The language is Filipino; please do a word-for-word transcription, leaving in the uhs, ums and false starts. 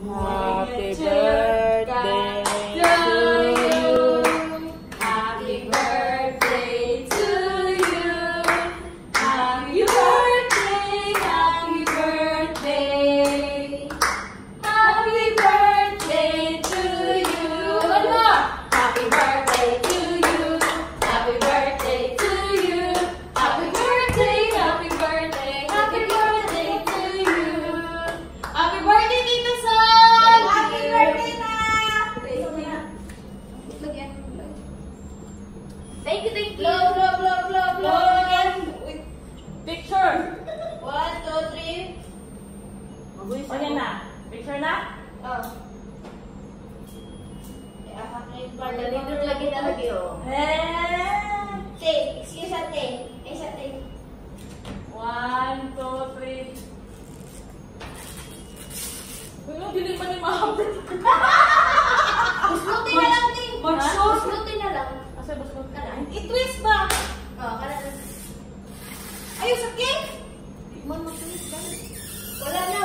Happy birthday to you. Happy birthday to you. Happy birthday, happy birthday. Happy birthday to you. Happy birthday to you. Happy birthday to you. Happy birthday, happy birthday, happy birthday to you. Happy birthday, Tita Son! Happy birthday na! Thank you, thank you. Blow, blow, blow, blow, blow. Again. Picture. One, two, three. O yan na. Picture na? Oo. Dito lagi na lagi, oh. Eh! Te, excuse sa te. Eh, sa te. One, two, three. Ano, hindi pa ni ma-happy. Buslutin na lang, te. Buslutin na lang. Asa buslot ka na? I-twist ba? Oo, ka na. Ayun, sakit! Di man mag-twist ka. Wala na.